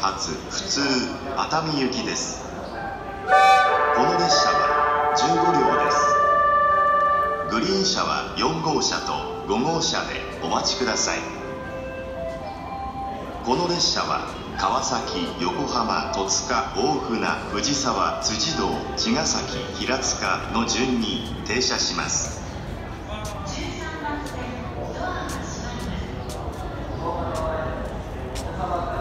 発普通熱海行きです。この列車は15両です。グリーン車は4号車と5号車でお待ちください。この列車は川崎、横浜、戸塚、大船、藤沢、辻堂、茅ヶ崎、平塚の順に停車します。13番線ドアが閉まります。